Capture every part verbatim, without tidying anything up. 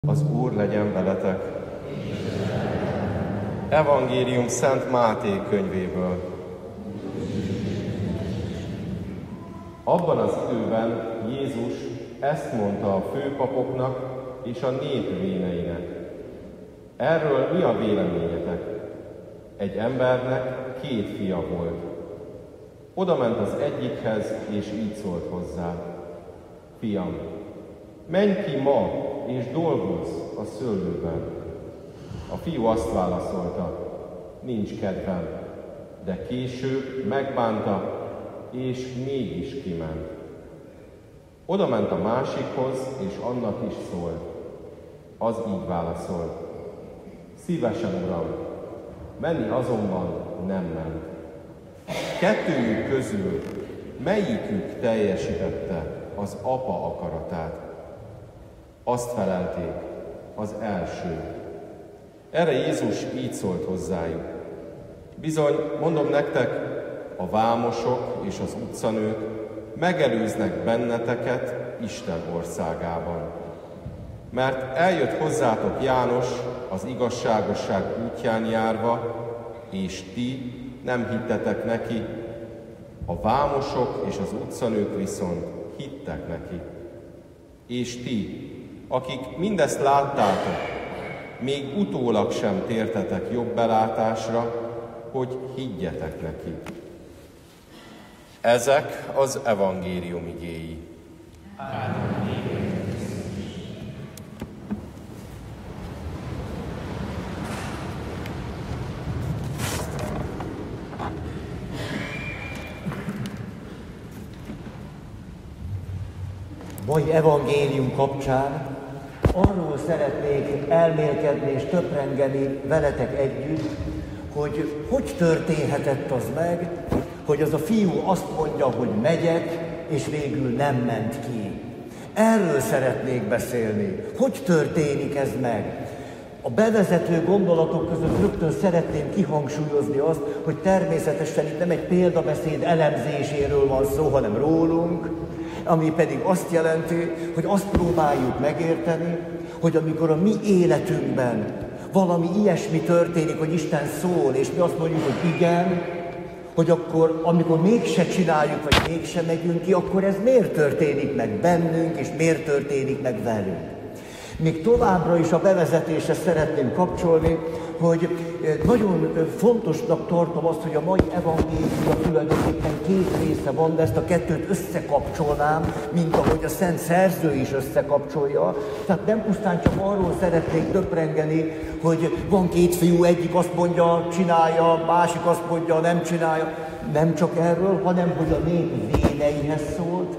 Az Úr legyen veletek! Evangélium Szent Máté könyvéből. Abban az időben Jézus ezt mondta a főpapoknak és a nép véneinek. Erről mi a véleményetek? Egy embernek két fia volt. Oda ment az egyikhez, és így szólt hozzá: Fiam, menj ki ma, és dolgozz a szőlőben. A fiú azt válaszolta: nincs kedvem, de később megbánta, és mégis kiment. Oda ment a másikhoz, és annak is szólt. Az így válaszolt: szívesen, Uram, menni azonban nem ment. Kettőjük közül melyikük teljesítette az apa akaratát? Azt felelték: az első. Erre Jézus így szólt hozzájuk: bizony, mondom nektek, a vámosok és az utcanők megelőznek benneteket Isten országában. Mert eljött hozzátok János az igazságosság útján járva, és ti nem hittetek neki, a vámosok és az utcanők viszont hittek neki. És ti, akik mindezt láttátok, még utólag sem tértetek jobb belátásra, hogy higgyetek neki. Ezek az evangélium igéi. Mai evangélium kapcsán arról szeretnék elmélkedni és töprengeni veletek együtt, hogy hogy történhetett az meg, hogy az a fiú azt mondja, hogy megyek, és végül nem ment ki. Erről szeretnék beszélni. Hogy történik ez meg? A bevezető gondolatok között rögtön szeretném kihangsúlyozni azt, hogy természetesen itt nem egy példabeszéd elemzéséről van szó, hanem rólunk, ami pedig azt jelenti, hogy azt próbáljuk megérteni, hogy amikor a mi életünkben valami ilyesmi történik, hogy Isten szól, és mi azt mondjuk, hogy igen, hogy akkor, amikor mégse csináljuk, vagy mégse megyünk ki, akkor ez miért történik meg bennünk, és miért történik meg velünk. Még továbbra is a bevezetésre szeretném kapcsolni, hogy nagyon fontosnak tartom azt, hogy a mai evangéliumban tulajdonképpen két része van, de ezt a kettőt összekapcsolnám, mint ahogy a Szent Szerző is összekapcsolja. Tehát nem pusztán csak arról szeretnék töprengeni, hogy van két fiú, egyik azt mondja, csinálja, másik azt mondja, nem csinálja. Nem csak erről, hanem hogy a nép véneihez szólt,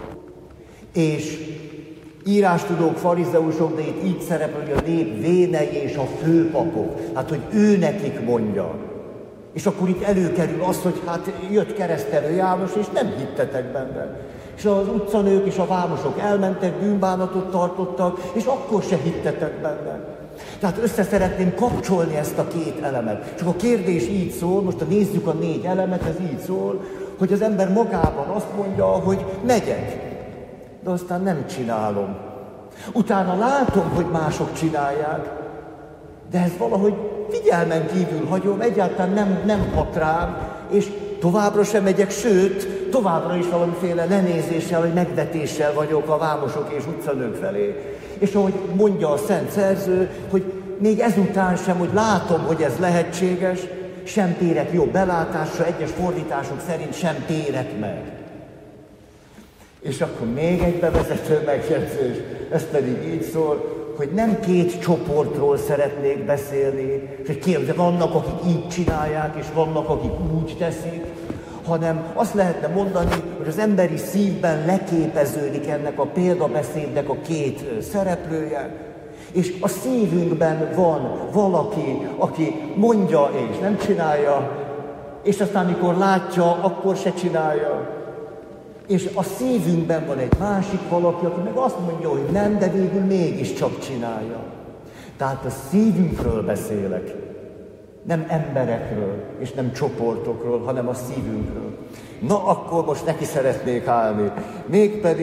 és írástudók, farizeusok, de itt így szerepel, hogy a nép vénei és a főpapok. Hát, hogy ő nekik mondja. És akkor itt előkerül az, hogy hát jött keresztelő János, és nem hittetek benne. És az utcanők és a vámosok elmentek, bűnbánatot tartottak, és akkor se hittetek benne. Tehát össze szeretném kapcsolni ezt a két elemet. Csak a kérdés így szól, most ha nézzük a négy elemet, ez így szól, hogy az ember magában azt mondja, hogy megyek, de aztán nem csinálom. Utána látom, hogy mások csinálják, de ez valahogy figyelmen kívül hagyom, egyáltalán nem, nem hat rám, és továbbra sem megyek, sőt, továbbra is valamiféle lenézéssel, vagy megvetéssel vagyok a vámosok és utcanők felé. És ahogy mondja a Szent Szerző, hogy még ezután sem, hogy látom, hogy ez lehetséges, sem térek jobb belátásra, egyes fordítások szerint sem térek meg. És akkor még egy bevezető megjegyzés, ez pedig így szól, hogy nem két csoportról szeretnék beszélni, és hogy kérde, vannak, akik így csinálják, és vannak, akik úgy teszik, hanem azt lehetne mondani, hogy az emberi szívben leképeződik ennek a példabeszédnek a két szereplője, és a szívünkben van valaki, aki mondja és nem csinálja, és aztán mikor látja, akkor se csinálja. És a szívünkben van egy másik valaki, aki meg azt mondja, hogy nem, de végül mégiscsak csinálja. Tehát a szívünkről beszélek. Nem emberekről, és nem csoportokról, hanem a szívünkről. Na, akkor most neki szeretnék állni. Mégpedig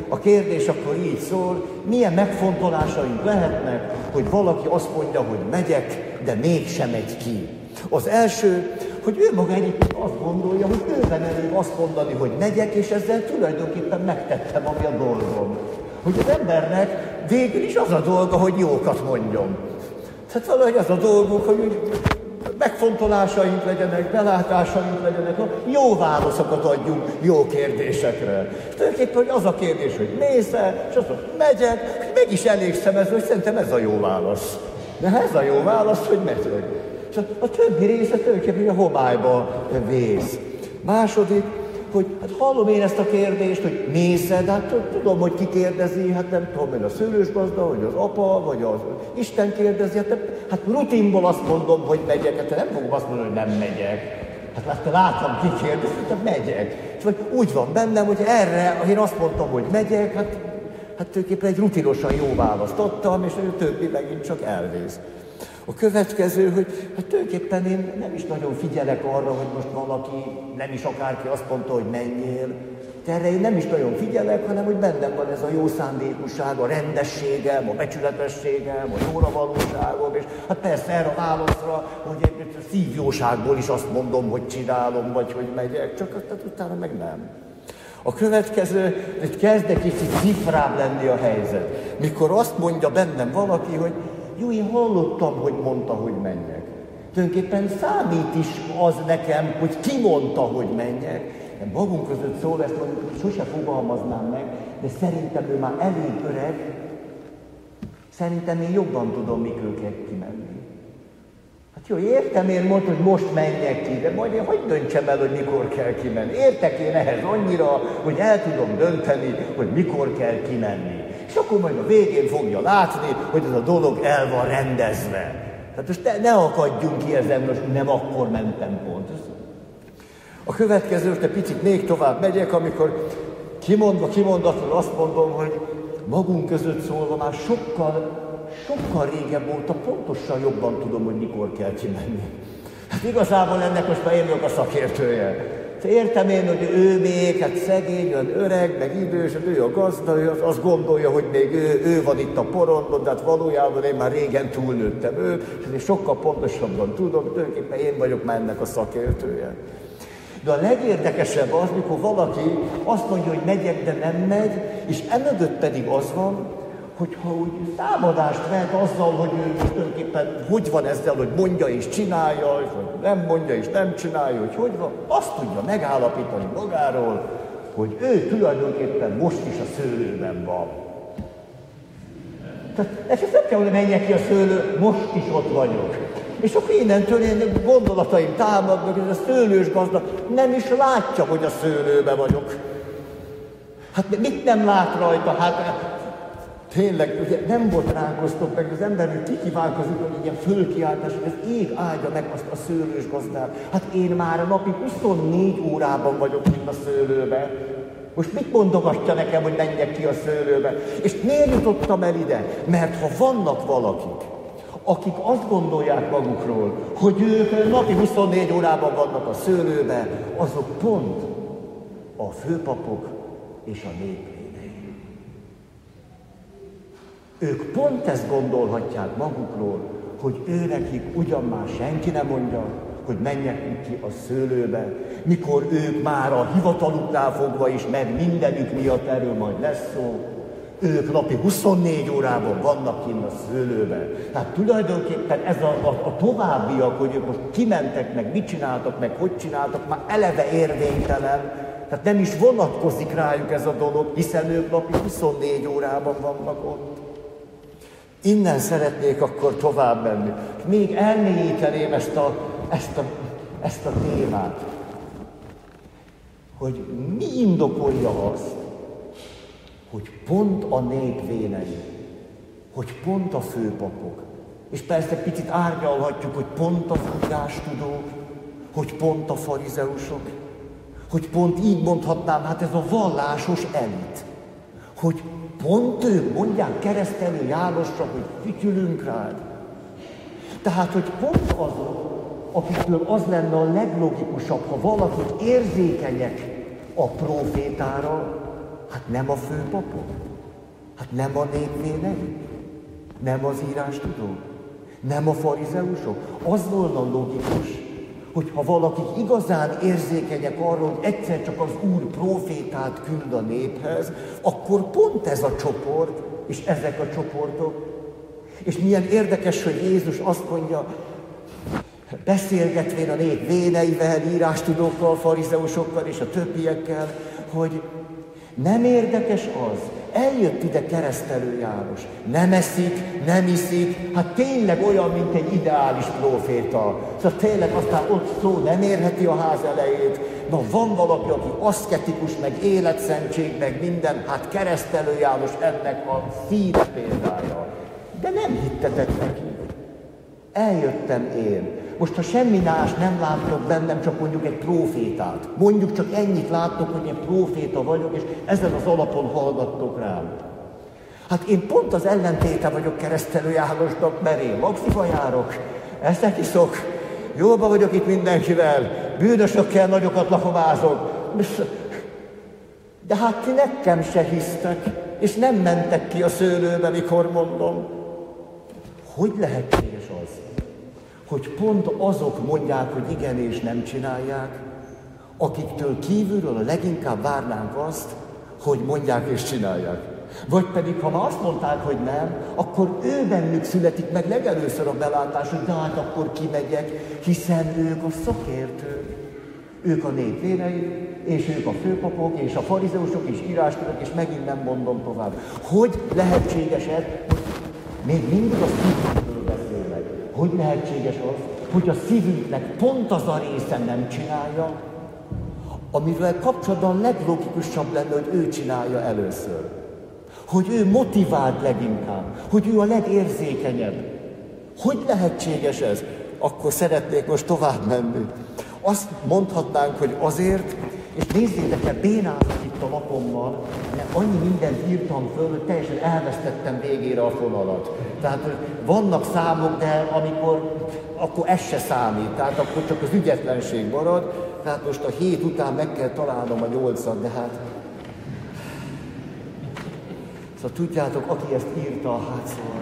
a kérdés akkor így szól, milyen megfontolásaink lehetnek, hogy valaki azt mondja, hogy megyek, de mégsem megy ki. Az első, hogy ő maga egyébként azt gondolja, hogy őben elég azt mondani, hogy megyek, és ezzel tulajdonképpen megtettem, ami a dolgom. Hogy az embernek végül is az a dolga, hogy jókat mondjon. Tehát valahogy az a dolguk, hogy megfontolásaink legyenek, belátásaink legyenek, jó válaszokat adjunk jó kérdésekre. És tulajdonképpen hogy az a kérdés, hogy mész-e, és azt mondja, megyek, meg is elégszem ezzel, hogy szerintem ez a jó válasz. De ez a jó válasz, hogy megyek. És a, a többi része tulajdonképpen a homályba vész. Második, hogy hát hallom én ezt a kérdést, hogy mész-e, de hát tudom, hogy ki kérdezi, hát nem tudom, én a szőlősgazda, vagy az apa, vagy az Isten kérdezi, hát, hát rutinból azt mondom, hogy megyek, hát nem fogom azt mondani, hogy nem megyek. Hát látom, ki kérdezi, hát megyek. És vagy úgy van bennem, hogy erre, én azt mondtam, hogy megyek, hát, hát tulajdonképpen egy rutinosan jó választ adtam, és a többi megint csak elvész. A következő, hogy hát tulajdonképpen én nem is nagyon figyelek arra, hogy most valaki, nem is akárki azt mondta, hogy menjél. De erre én nem is nagyon figyelek, hanem hogy bennem van ez a jó szándékúság, a rendességem, a becsületességem, a jóra valóságom, és hát persze erre a válaszra, hogy egy szívjóságból is azt mondom, hogy csinálom, vagy hogy megyek, csak hát utána meg nem. A következő, hogy kezd egy kicsit cifrább lenni a helyzet. Mikor azt mondja bennem valaki, hogy jó, én hallottam, hogy mondta, hogy menjek. Tulajdonképpen számít is az nekem, hogy ki mondta, hogy menjek. De magunk között szól, ezt mondjuk, hogy sose fogalmaznám meg, de szerintem ő már elég öreg, szerintem én jobban tudom, mikor kell kimenni. Hát jó, értem én mondta, hogy most menjek ki, de majd én hagyd döntsem el, hogy mikor kell kimenni. Értek én ehhez annyira, hogy el tudom dönteni, hogy mikor kell kimenni. És akkor majd a végén fogja látni, hogy ez a dolog el van rendezve. Tehát most ne, ne akadjunk ki ezen, most nem akkor mentem pont. A következő, te picit még tovább megyek, amikor kimondva, kimondatlan azt mondom, hogy magunk között szólva már sokkal, sokkal régebb óta pontosan jobban tudom, hogy mikor kell kimenni. Hát igazából ennek most már én vagyok a szakértője. Értem én, hogy ő még, hát szegény, olyan öreg, meg idős, ő a gazda, ő azt gondolja, hogy még ő, ő van itt a porondon, de hát valójában én már régen túlnőttem ő, és én sokkal pontosabban tudom, tulajdonképpen én vagyok már ennek a szakértője. De a legérdekesebb az, mikor valaki azt mondja, hogy megyek, de nem megy, és emögött pedig az van, hogyha úgy támadást vehet azzal, hogy ő tulajdonképpen hogy van ezzel, hogy mondja és csinálja, vagy nem mondja és nem csinálja, hogy hogy van, azt tudja megállapítani magáról, hogy ő tulajdonképpen most is a szőlőben van. Tehát ezt nem kell, hogy menjek ki a szőlő, most is ott vagyok. És akkor innentől én gondolataim támadnak, hogy ez a szőlős gazda nem is látja, hogy a szőlőben vagyok. Hát mit nem lát rajta? Hát tényleg, ugye nem botránkoztok meg, az ember kikívánkozik, hogy ilyen fölkiáltás, hogy az ég áldja meg azt a szőlős gazdát. Hát én már napi huszonnégy órában vagyok itt a szőlőbe. Most mit mondogatja nekem, hogy menjek ki a szőlőbe? És miért jutottam el ide? Mert ha vannak valakik, akik azt gondolják magukról, hogy ők napi huszonnégy órában vannak a szőlőbe, azok pont a főpapok és a népvénei. Ők pont ezt gondolhatják magukról, hogy őnekik ugyan már senki nem mondja, hogy menjek ki a szőlőbe, mikor ők már a hivataluknál fogva is, mert mindenük miatt erről majd lesz szó, ők napi huszonnégy órában vannak kint a szőlőben. Tehát tulajdonképpen ez a, a, a továbbiak, hogy ők most kimentek, meg mit csináltak, meg hogy csináltak, már eleve érvénytelen. Tehát nem is vonatkozik rájuk ez a dolog, hiszen ők napi huszonnégy órában vannak ott. Innen szeretnék akkor tovább menni. Még elmélyíteném ezt a, ezt a, ezt a témát, hogy mi indokolja azt, hogy pont a nép vénei, hogy pont a főpapok, és persze picit árnyalhatjuk, hogy pont a tudástudók, hogy pont a farizeusok, hogy pont így mondhatnám, hát ez a vallásos elit, hogy pont ők mondják Keresztelő Jánosra, hogy fütyülünk rád. Tehát, hogy pont azok, akikről az lenne a leglogikusabb, ha valakik érzékenyek a prófétára, Hát nem a főpapok? Hát nem a nép vénei? Nem az írástudók? Nem a farizeusok? Az volna logikus, hogy ha valakik igazán érzékenyek arról, hogy egyszer csak az Úr prófétát küld a néphez, akkor pont ez a csoport, és ezek a csoportok. És milyen érdekes, hogy Jézus azt mondja, beszélgetvén a nép véneivel, írástudókkal, farizeusokkal és a többiekkel, hogy nem érdekes az, eljött ide Keresztelő János, nem eszik, nem iszik, hát tényleg olyan, mint egy ideális próféta. Szóval tényleg aztán ott szó nem érheti a ház elejét. Na van valaki, aki aszketikus, meg életszentség, meg minden, hát Keresztelő János ennek a színe példája. De nem hittetek neki. Eljöttem én. Most, ha semmi más nem láttok bennem, csak mondjuk egy prófétát. Mondjuk csak ennyit láttok, hogy én próféta vagyok, és ezen az alapon hallgattok rám. Hát én pont az ellentéte vagyok Keresztelő Jánosnak, mert én maxiba járok, eszek iszok, jóba vagyok itt mindenkivel, bűnösökkel nagyokat lakomázok. De hát ti nekem se hisztek, és nem mentek ki a szőlőbe, mikor mondom. Hogy lehetséges az, hogy pont azok mondják, hogy igen és nem csinálják, akiktől kívülről a leginkább várnánk azt, hogy mondják és csinálják. Vagy pedig, ha már azt mondták, hogy nem, akkor ő bennük születik meg legelőször a belátás, hogy de hát akkor kimegyek, hiszen ők a szakértők. Ők a nép vénei, és ők a főpapok, és a farizeusok, és írástudók, és megint nem mondom tovább. Hogy lehetséges ez? Még mindig a szívünkről beszélek. Hogy lehetséges az, hogy a szívünknek pont az a része nem csinálja, amivel kapcsolatban leglogikusabb lenne, hogy ő csinálja először. Hogy ő motivált leginkább, hogy ő a legérzékenyebb. Hogy lehetséges ez? Akkor szeretnék most tovább menni. Azt mondhatnánk, hogy azért, és nézzétek el, bénázok itt a lapommal, mert annyi mindent írtam föl, hogy teljesen elvesztettem végére a fonalat. Tehát vannak számok, de amikor, akkor ez se számít, tehát akkor csak az ügyetlenség marad. Tehát most a hét után meg kell találnom a nyolcat, de hát... Szóval tudjátok, aki ezt írta, hát szóval...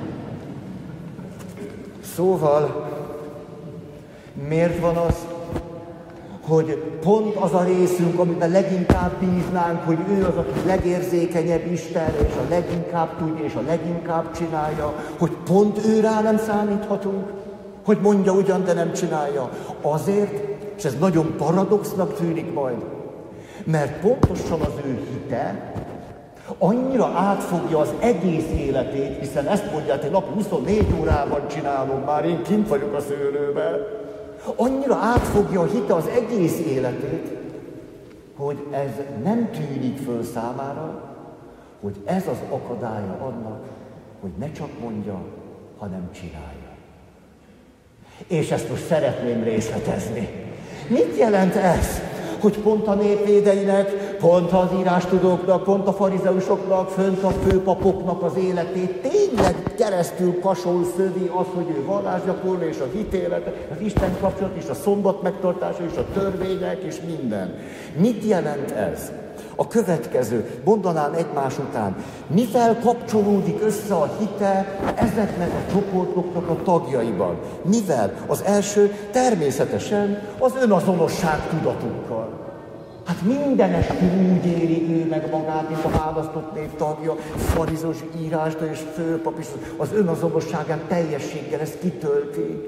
Szóval, miért van az, hogy pont az a részünk, amiben leginkább bíznánk, hogy ő az, aki legérzékenyebb Isten, és a leginkább tudja, és a leginkább csinálja, hogy pont ő rá nem számíthatunk, hogy mondja ugyan, de nem csinálja. Azért, és ez nagyon paradoxnak tűnik majd, mert pontosan az ő hite annyira átfogja az egész életét, hiszen ezt mondják, hogy napi huszonnégy órában csinálom, már én kint vagyok a szőlőben, annyira átfogja a hite az egész életét, hogy ez nem tűnik föl számára, hogy ez az akadálya annak, hogy ne csak mondja, hanem csinálja. És ezt most szeretném részletezni. Mit jelent ez? Hogy pont a népvédeinek, pont az írástudóknak, pont a farizeusoknak, fönt a főpapoknak az életét tényleg keresztül kasol szövi az, hogy ő vallásgyakorló és a hitélet, az Isten kapcsolat és a szombat megtartása és a törvények és minden. Mit jelent ez? A következő, mondanám egymás után, mivel kapcsolódik össze a hite ezeknek a csoportoknak a tagjaiban? Mivel? Az első természetesen az önazonosság tudatukkal. Hát mindenestül úgy éli ő meg magát, mint a választott név tagja, farizeus, írásda és főpap is az önazonosságát teljességgel ezt kitölti.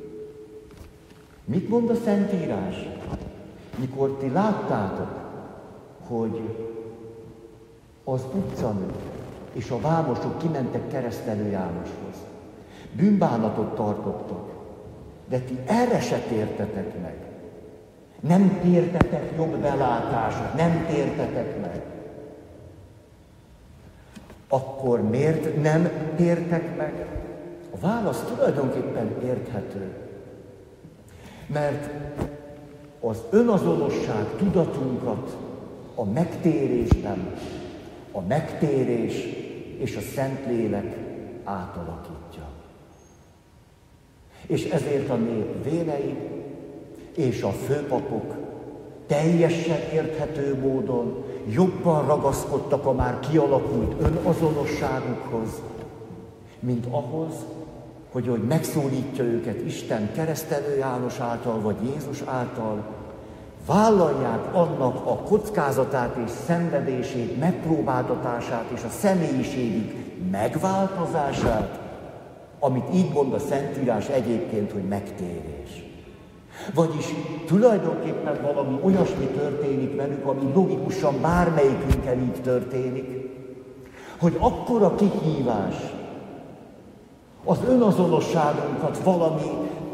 Mit mond a Szentírás? Mikor ti láttátok, hogy az utcanők és a vámosok kimentek Keresztelő Jánoshoz. Bűnbánatot tartottak, de ti erre se tértetek meg. Nem tértetek jobb belátásot, nem tértetek meg. Akkor miért nem tértek meg? A válasz tulajdonképpen érthető. Mert az önazonosság tudatunkat a megtérésben, a megtérés és a Szentlélek átalakítja. És ezért a nép vénei és a főpapok teljesen érthető módon jobban ragaszkodtak a már kialakult önazonosságukhoz, mint ahhoz, hogy, hogy megszólítja őket Isten Keresztelő János által, vagy Jézus által, vállalják annak a kockázatát és szenvedését, megpróbáltatását és a személyiségük megváltozását, amit így mond a Szentírás egyébként, hogy megtérés. Vagyis tulajdonképpen valami olyasmi történik velük, ami logikusan bármelyikünkkel így történik, hogy akkora kihívás az önazonosságunkat valami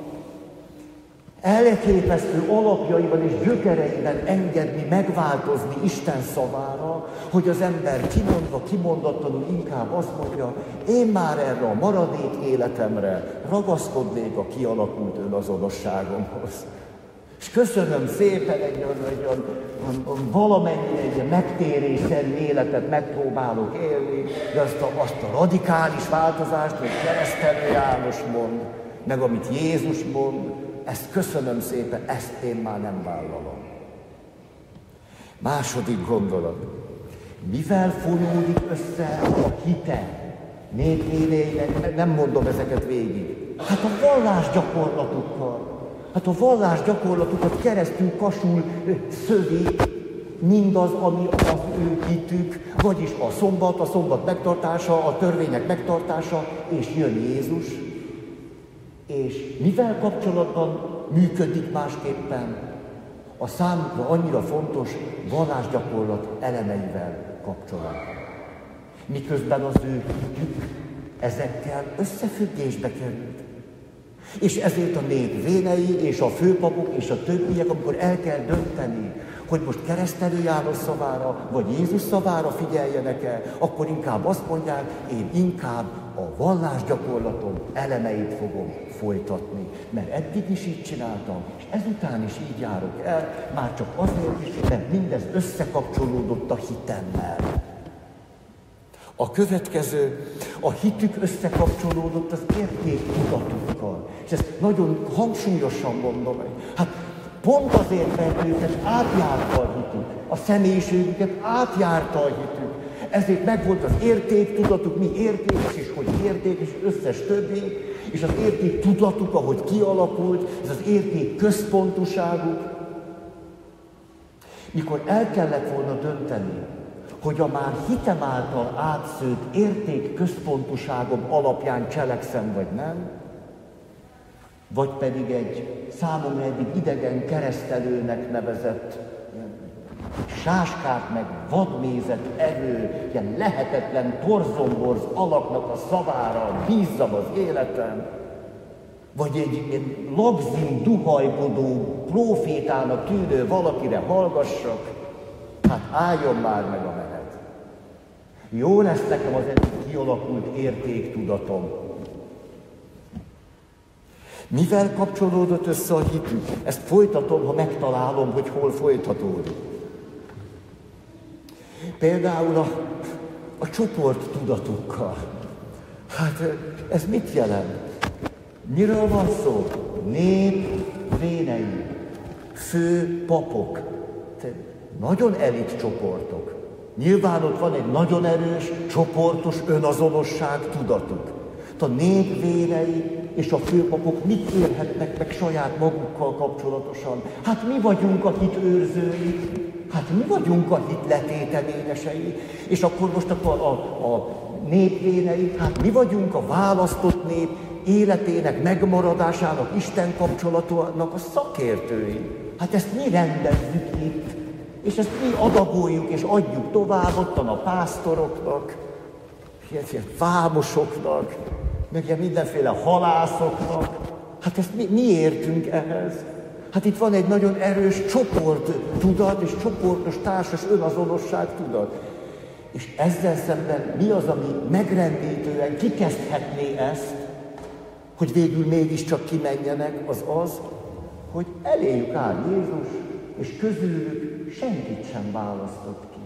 elképesztő alapjaiban és gyökereiben engedni, megváltozni Isten szavára, hogy az ember kimondva, kimondatlanul inkább azt mondja, én már erre a maradék életemre ragaszkodnék a kialakult önazonosságomhoz. És köszönöm szépen egy olyan valamennyi egy megtérésszerű életet megpróbálok élni, de azt a, azt a radikális változást, hogy Keresztelő János mond, meg amit Jézus mond, ezt köszönöm szépen, ezt én már nem vállalom. Második gondolat. Mivel fonódik össze a hite népvénéinek? Nem mondom ezeket végig. Hát a vallásgyakorlatukkal. Hát a vallásgyakorlatukat keresztül kasul szövi mindaz, ami az ő hitük, vagyis a szombat, a szombat megtartása, a törvények megtartása, és jön Jézus. És mivel kapcsolatban működik másképpen? A számukra annyira fontos vallásgyakorlat elemeivel kapcsolatban. Miközben az ő hitük ezekkel összefüggésbe került. És ezért a nép vénei és a főpapok és a többiek, amikor el kell dönteni, hogy most Keresztelő János szavára, vagy Jézus szavára figyeljenek el, akkor inkább azt mondják, én inkább a vallásgyakorlatom elemeit fogom folytatni. Mert eddig is így csináltam, és ezután is így járok el, már csak azért is, mert mindez összekapcsolódott a hitemmel. A következő, a hitük összekapcsolódott az értéktudatukkal. És ezt nagyon hangsúlyosan mondom. Hát pont azért, mert őket átjárta a hitük, a személyiségüket átjárta a hitük. Ezért megvolt az értéktudatuk, mi értékes és hogy értékes, összes többi, és az értéktudatuk, ahogy kialakult, ez az érték központuságuk. Mikor el kellett volna dönteni, hogy a már hitem által átszőtt érték központuságom alapján cselekszem, vagy nem, vagy pedig egy számomra eddig idegen keresztelőnek nevezett sáskát meg vadmézet evő, ilyen lehetetlen torzomborz alaknak a szavára bízzam az életem, vagy egy, egy lagzin, duhajkodó, prófétának tűnő valakire hallgassak, hát álljon már meg a menet. Jó lesz nekem az eddig kialakult értéktudatom. Mivel kapcsolódott össze a hitük? Ezt folytatom, ha megtalálom, hogy hol folytatódik. Például a, a csoport tudatukkal. Hát ez mit jelent? Miről van szó? Nép vénei, fő papok, nagyon elit csoportok. Nyilván ott van egy nagyon erős, csoportos önazonosság tudatuk. A nép vénei és a főpapok mit érhetnek meg saját magukkal kapcsolatosan? Hát mi vagyunk a hit őrzői, hát mi vagyunk a hit letéteményesei, és akkor most akkor a, a népvénei, hát mi vagyunk a választott nép életének megmaradásának, Isten kapcsolatának a szakértői. Hát ezt mi rendezzük itt, és ezt mi adagoljuk és adjuk tovább ottan a pásztoroknak, ilyen, ilyen vámosoknak, meg ilyen mindenféle halászoknak. Hát ezt mi, mi értünk ehhez? Hát itt van egy nagyon erős csoporttudat és csoportos társas önazonosság tudat. És ezzel szemben mi az, ami megrendítően kikezdhetné ezt, hogy végül mégiscsak kimenjenek, az az, hogy eléjük áll Jézus, és közülük senkit sem választott ki.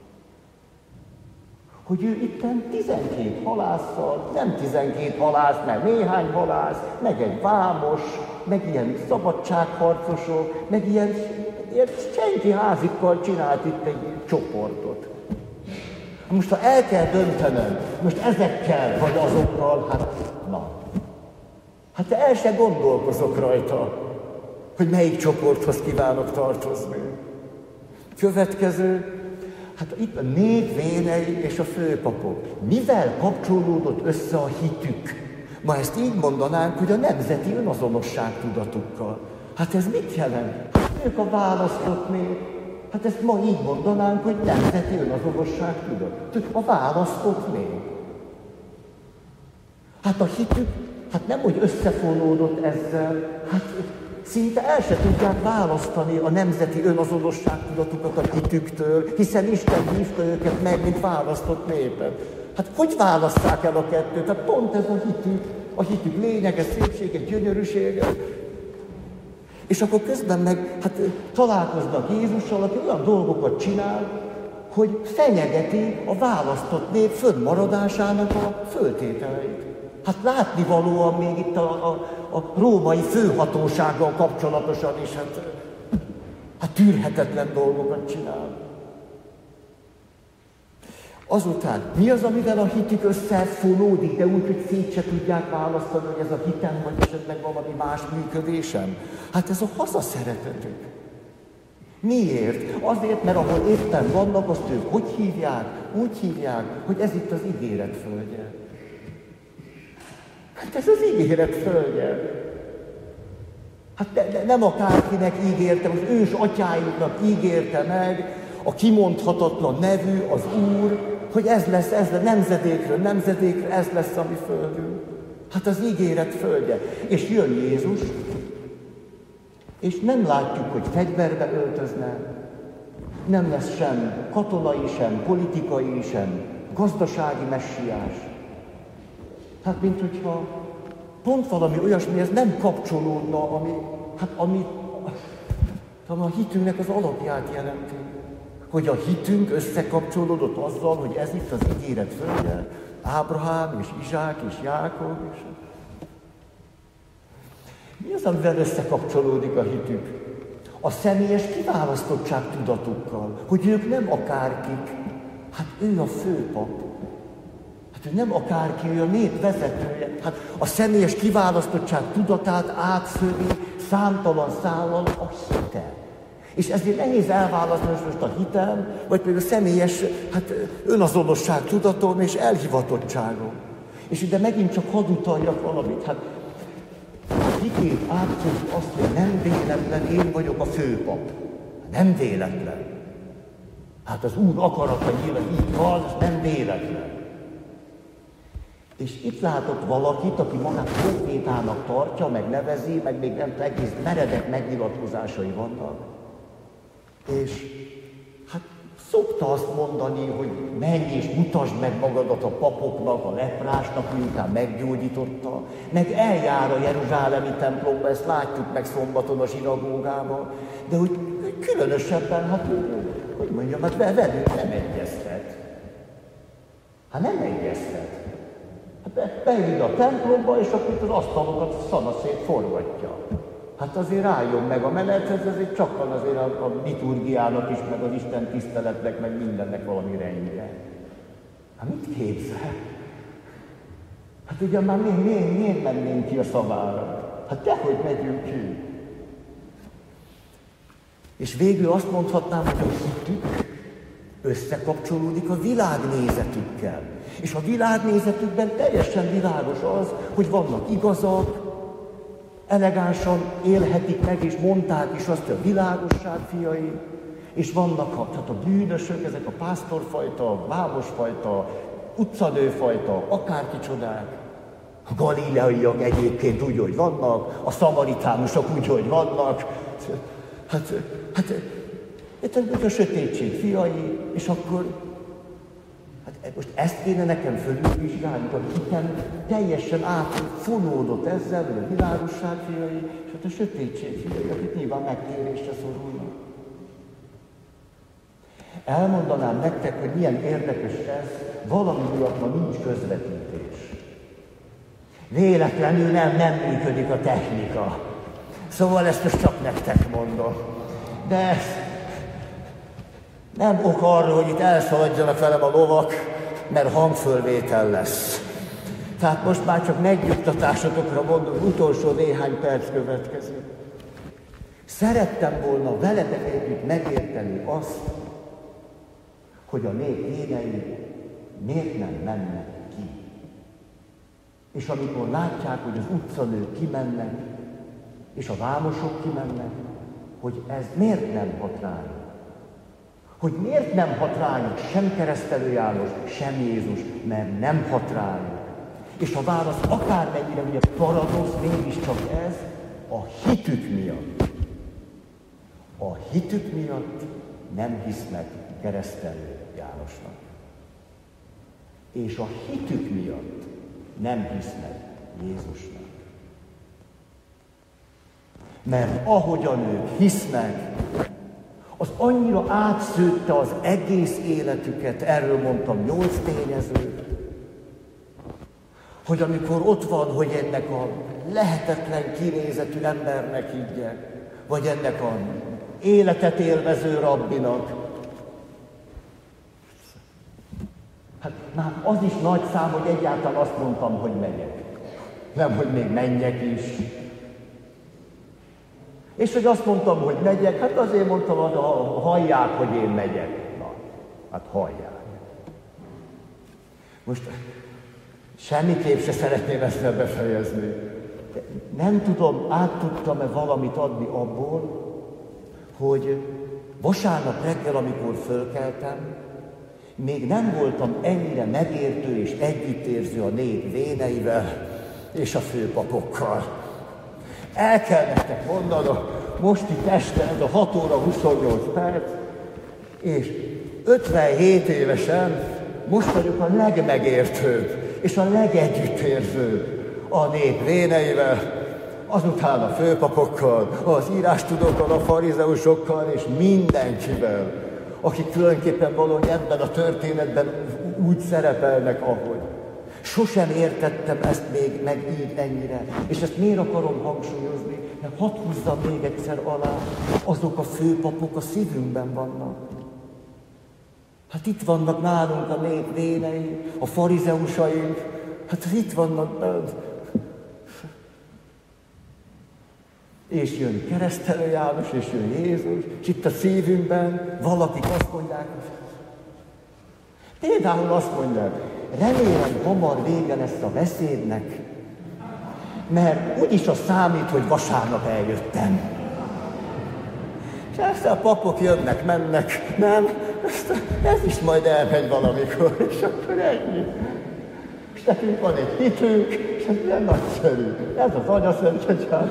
Hogy ő itten tizenkét halásszal, nem tizenkét halász, mert néhány halász, meg egy vámos, meg ilyen szabadságharcosok, meg ilyen ilyen senki házikkal csinált itt egy csoportot. Most ha el kell döntenem, most ezekkel vagy azokkal, hát na. Hát el se gondolkozok rajta, hogy melyik csoporthoz kívánok tartozni. Következő, hát itt a nép vénei és a főpapok. Mivel kapcsolódott össze a hitük? Ma ezt így mondanánk, hogy a nemzeti önazonosság tudatukkal. Hát ez mit jelent? Hát ők a választott nép. Hát ezt ma így mondanánk, hogy nemzeti önazonosság tudat. A választott nép. Hát a hitük, hát nem úgy összefonódott ezzel, hát szinte el se tudják választani a nemzeti önazonosság tudatukat a hitüktől, hiszen Isten hívta őket meg, mint választott népet. Hát hogy válasszák el a kettőt? Hát pont ez a hitük, a hitük lényege, szépsége, gyönyörűsége. És akkor közben meg hát, találkoznak Jézussal, aki olyan dolgokat csinál, hogy fenyegeti a választott nép fönnmaradásának a föltételeit. Hát látnivalóan még itt a, a, a római főhatósággal kapcsolatosan is, hát, hát tűrhetetlen dolgokat csinál. Azután, mi az, amivel a hitük összefonódik, de úgy, hogy szét se tudják választani, hogy ez a hitem, vagy esetleg valami más működésem? Hát ez a hazaszeretetük. Miért? Azért, mert ahol éppen vannak, azt ők hogy hívják? Úgy hívják, hogy ez itt az ígéret földje. Hát ez az ígéret földje. Hát de, de nem akárkinek ígérte, az ős atyáinknak ígérte meg, a kimondhatatlan nevű, az Úr, hogy ez lesz, ez lesz, nemzedékről, nemzedékről, ez lesz a mi földünk. Hát az ígéret földje. És jön Jézus, és nem látjuk, hogy fegyverbe öltözne, nem lesz sem katonai, sem politikai, sem gazdasági messiás. Hát, mint hogyha pont valami olyasmihez nem kapcsolódna, ami, hát, ami a hitünknek az alapját jelenti. Hogy a hitünk összekapcsolódott azzal, hogy ez itt az ígéret földje, Ábrahám és Izsák és Jákob. És... Mi az, amivel összekapcsolódik a hitük? A személyes kiválasztottság tudatukkal, hogy ők nem akárkik, hát ő a főpap. Hát ő nem akárki, ő a nép vezetője. Hát a személyes kiválasztottság tudatát átszövi számtalan szállal a hite. És ezért nehéz elválasztani most a hitem, vagy pedig a személyes hát, önazonosság tudatom és elhivatottságom. És ide megint csak hadd utaljak valamit. Hát a hitét átszövi azt, hogy nem véletlen én vagyok a főpap. Nem véletlen. Hát az Úr akarata nyilván így van, ez nem véletlen. És itt látok valakit, aki magát profétának tartja, meg nevezi, meg még nem egész meredek megnyilatkozásai vannak. És hát szokta azt mondani, hogy menj és mutasd meg magadat a papoknak, a leprásnak, miután meggyógyította, meg eljár a jeruzsálemi templomba, ezt látjuk meg szombaton a zsinagógában, de hogy különösebben, hát hogy mondjam, hát velünk nem egyeztet. Hát nem egyeztet. Hát beül a templomba, és akkor az asztalokat szanaszét forgatja. Hát azért álljon meg a menethez, azért csak van azért a, a liturgiának is, meg az Isten tiszteletnek, meg mindennek valami rendje. Hát mit képzel? Hát ugye már miért, miért, miért mennénk ki a szavára? Hát dehogy megyünk ki. És végül azt mondhatnám, hogy a hitük összekapcsolódik a világnézetükkel. És a világnézetükben teljesen világos az, hogy vannak igazak, elegánsan élhetik meg, és mondták is azt, hogy a világosság fiai, és vannak hát a bűnösök, ezek a pásztorfajta, a vámosfajta, utcanőfajta, akárkicsodák. A galileaiak egyébként úgy, hogy vannak, a szamaritánusok úgy, hogy vannak. Hát, hát itt a sötétség fiai, és akkor hát most ezt kéne nekem fölülvizsgálni, hogy hitem teljesen átfonódott ezzel, hogy a világosság fiai, és hát a sötétség fiai, akik nyilván megtérésre szorulnak. Elmondanám nektek, hogy milyen érdekes ez, valami miatt ma nincs közvetítés. Véletlenül nem, nem működik a technika. Szóval ezt most csak nektek mondom. de ez nem ok arra, hogy itt elszaladjanak velem a lovak, mert hangfölvétel lesz. Tehát most már csak megnyugtatásotokra mondom, utolsó néhány perc következik. Szerettem volna veletek együtt megérteni azt, hogy a nép vénei miért nem mennek ki. És amikor látják, hogy az utcanők kimennek, és a vámosok kimennek, hogy ez miért nem hat rájuk. Hogy miért nem hat rájuk sem Keresztelő János, sem Jézus, mert nem hat rájuk. És a válasz akármennyire ugye paradox, mégiscsak ez a hitük miatt. A hitük miatt nem hisznek Keresztelő Jánosnak. És a hitük miatt nem hisznek Jézusnak. Mert ahogyan ők hisznek, az annyira átszőtte az egész életüket, erről mondtam nyolc tényezőt, hogy amikor ott van, hogy ennek a lehetetlen kinézetű embernek higgyek, vagy ennek a életet élvező rabbinak, hát már az is nagy szám, hogy egyáltalán azt mondtam, hogy megyek. Nem, hogy még menjek is. És hogy azt mondtam, hogy megyek, hát azért mondtam, hogy hallják, hogy én megyek. Na, hát hallják. Most semmiképp se szeretném ezt befejezni. Nem tudom, át tudtam-e valamit adni abból, hogy vasárnap reggel, amikor fölkeltem, még nem voltam ennyire megértő és együttérző a nép véneivel és a főpapokkal. El kell nektek mondanom, most itt este ez a hat óra huszonnyolc perc, és ötvenhét évesen most vagyok a legmegértőbb és a legegyüttérzőbb a nép véneivel, azután a főpapokkal, az írástudókkal, a farizeusokkal és mindenkivel, akik tulajdonképpen valahogy ebben a történetben úgy szerepelnek, ahogy. Sosem értettem ezt még meg így ennyire. És ezt miért akarom hangsúlyozni? Mert hadd húzzam még egyszer alá, azok a főpapok a szívünkben vannak. Hát itt vannak nálunk a nép vénei, a farizeusaink, hát itt vannak. És jön Keresztelő János, és jön Jézus, és itt a szívünkben valakik azt mondják, például azt mondják, remélem hamar vége lesz a beszédnek, mert úgyis az számít, hogy vasárnap eljöttem. És ezt a papok jönnek, mennek, nem? Ezt, ez is majd elmegy valamikor, és akkor ennyi. És nekünk van egy hitünk, és ez ilyen nagyszerű. Ez az Anyaszent Egyház.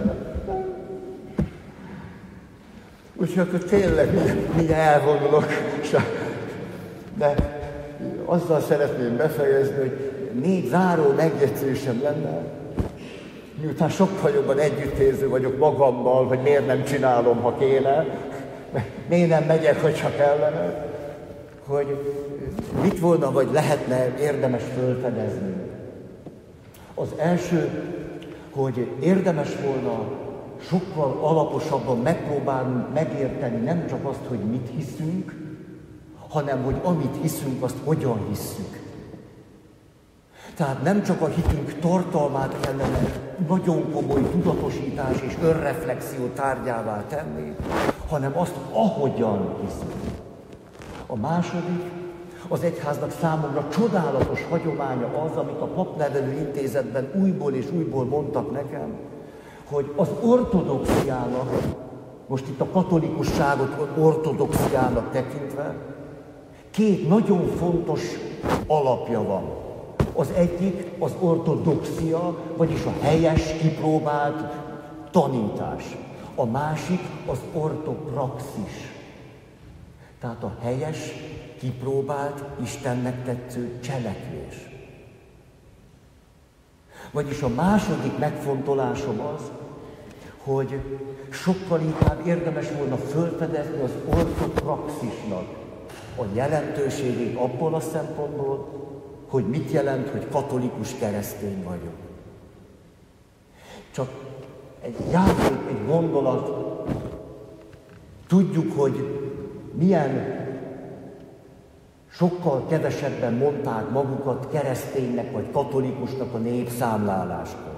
Úgyhogy akkor tényleg mi, mi elvonulok. De azzal szeretném befejezni, hogy négy záró megjegyzésem lenne, miután sokkal jobban együttérző vagyok magammal, hogy miért nem csinálom, ha kéne, miért nem megyek, hogyha kellene, hogy mit volna, vagy lehetne érdemes fölfedezni. Az első, hogy érdemes volna sokkal alaposabban megpróbálnunk megérteni nem csak azt, hogy mit hiszünk, hanem hogy amit hiszünk, azt hogyan hisszük. Tehát nem csak a hitünk tartalmát kellene nagyon komoly tudatosítás és önreflexió tárgyává tenni, hanem azt, ahogyan hiszünk. A második, az egyháznak számomra csodálatos hagyománya az, amit a papnevelő intézetben újból és újból mondtak nekem, hogy az ortodoxiának, most itt a katolikusságot ortodoxiának tekintve, két nagyon fontos alapja van. Az egyik az ortodoxia, vagyis a helyes, kipróbált tanítás. A másik az ortopraxis. Tehát a helyes, kipróbált, Istennek tetsző cselekvés. Vagyis a második megfontolásom az, hogy sokkal inkább érdemes volna fölfedezni az ortopraxisnak a jelentőségét abból a szempontból, hogy mit jelent, hogy katolikus keresztény vagyok. Csak egy játék, egy gondolat, Tudjuk, hogy milyen sokkal kevesebben mondták magukat kereszténynek vagy katolikusnak a népszámláláskor.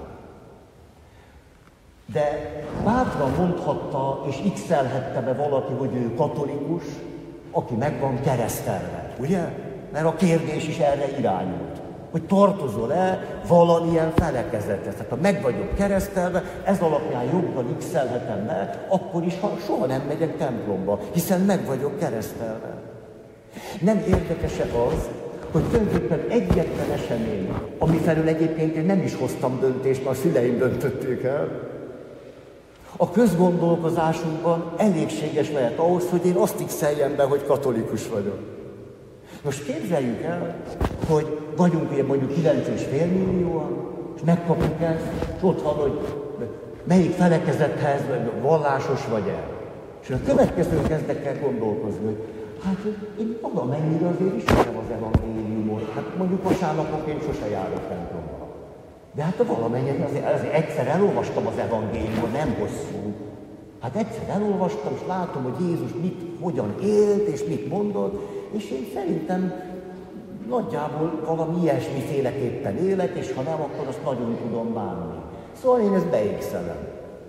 De bátran mondhatta és x-elhette be valaki, hogy ő katolikus, aki meg van keresztelve, ugye? Mert a kérdés is erre irányult, hogy tartozol-e valamilyen felekezethez. Tehát ha meg vagyok keresztelve, ez alapján joggal x-elhetem meg, akkor is, ha soha nem megyek templomba, hiszen meg vagyok keresztelve. Nem érdekes-e az, hogy tulajdonképpen egyetlen esemény, amifelől egyébként én nem is hoztam döntést, mert a szüleim döntötték el, a közgondolkozásunkban elégséges lehet ahhoz, hogy én azt x-eljem be, hogy katolikus vagyok. Most képzeljük el, hogy vagyunk ugye mondjuk kilenc és fél millióan, és megkapjuk ezt, és ott van, hogy melyik felekezethez, vallásos vagy-e. És a következőn kezdek el gondolkozni, hogy hát én valamennyire azért ismerem az evangéliumot. Hát mondjuk vasárnapok én sose járok templomba. De hát valamennyire azért, azért egyszer elolvastam az evangéliumot, nem hosszú. Hát egyszer elolvastam, és látom, hogy Jézus mit, hogyan élt, és mit mondott, és én szerintem nagyjából valami ilyesmiféleképpen élek, és ha nem, akkor azt nagyon tudom bánni. Szóval én ezt beékszelem.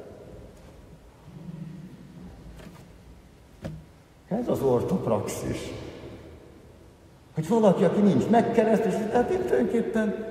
Ez az ortopraxis. Hogy valaki, aki nincs megkeresztül, és tehát én tulajdonképpen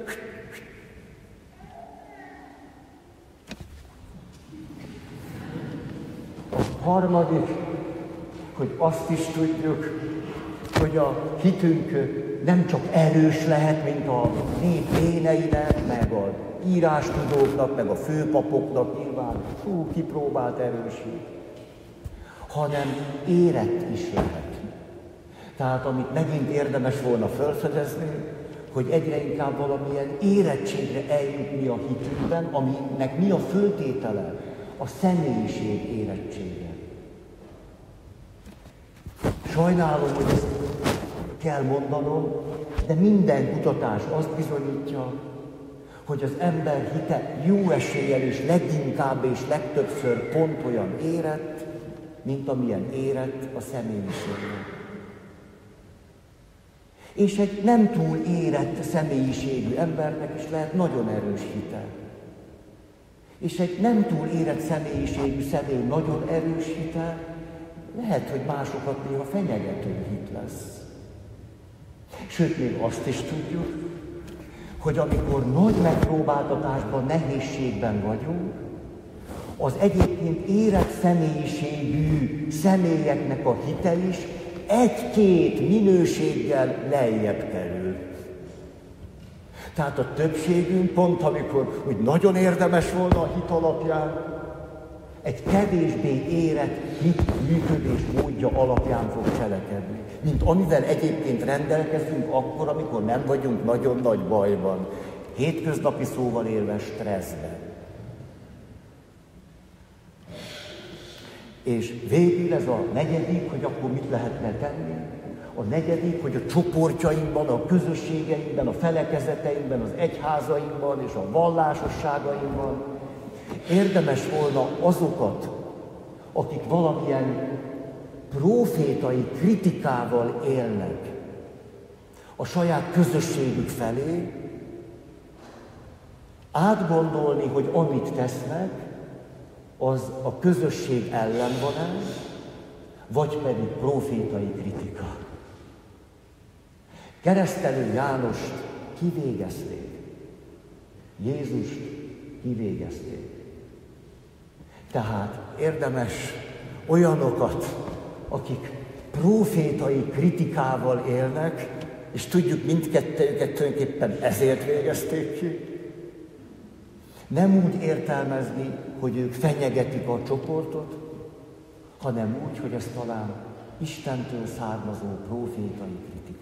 a harmadik, hogy azt is tudjuk, hogy a hitünk nem csak erős lehet, mint a nép éneinek, meg a írástudóknak, meg a főpapoknak nyilván, hú, kipróbált erősít, hanem érett is lehet. Tehát amit megint érdemes volna felfedezni, hogy egyre inkább valamilyen érettségre eljutni a hitünkben, aminek mi a föltétele? A személyiség érettsége. Sajnálom, hogy ezt kell mondanom, de minden kutatás azt bizonyítja, hogy az ember hite jó eséllyel és leginkább és legtöbbször pont olyan érett, mint amilyen érett a személyiségnek. És egy nem túl érett személyiségű embernek is lehet nagyon erős hite. És egy nem túl érett személyiségű személy nagyon erős hite, lehet, hogy másokat néha fenyegető hit lesz. Sőt, még azt is tudjuk, hogy amikor nagy megpróbáltatásban, nehézségben vagyunk, az egyébként érett személyiségű személyeknek a hite is egy-két minőséggel lejjebb kerül. Tehát a többségünk pont, amikor úgy nagyon érdemes volna a hit alapján, egy kevésbé érett hit működés módja alapján fog cselekedni, mint amivel egyébként rendelkezünk akkor, amikor nem vagyunk nagyon nagy bajban, hétköznapi szóval élve stresszben. És végül ez a negyedik, hogy akkor mit lehetne tenni? A negyedik, hogy a csoportjainkban, a közösségeinkben, a felekezeteinkben, az egyházainkban és a vallásosságainkban érdemes volna azokat, akik valamilyen profétai kritikával élnek a saját közösségük felé, átgondolni, hogy amit tesznek, az a közösség ellen van-e, vagy pedig profétai kritika. Keresztelő Jánost kivégezték. Jézust kivégezték. Tehát érdemes olyanokat, akik profétai kritikával élnek, és tudjuk, mindkettőjüket tulajdonképpen ezért végezték ki, nem úgy értelmezni, hogy ők fenyegetik a csoportot, hanem úgy, hogy ez talán Istentől származó profétai kritika.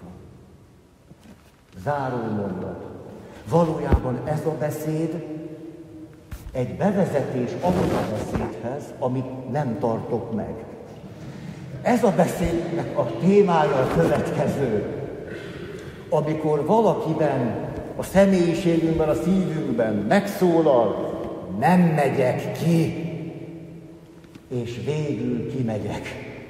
Záró mondat. Valójában ez a beszéd egy bevezetés ahhoz a beszédhez, amit nem tartok meg. Ez a beszédnek a témája a következő. Amikor valakiben, a személyiségünkben, a szívünkben megszólal, nem megyek ki, és végül kimegyek.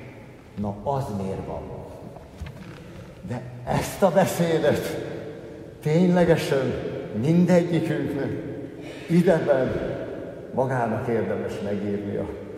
Na, az miért van? De ezt a beszédet ténylegesen mindegyikünknek ideben magának érdemes megírnia.